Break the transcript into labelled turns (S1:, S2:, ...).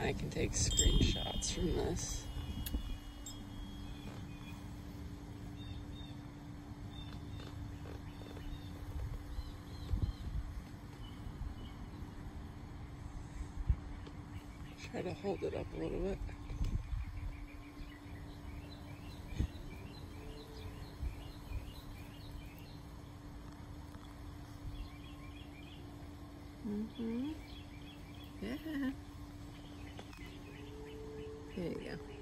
S1: I can take screenshots from this. Try to hold it up a little bit. Yeah. There you go.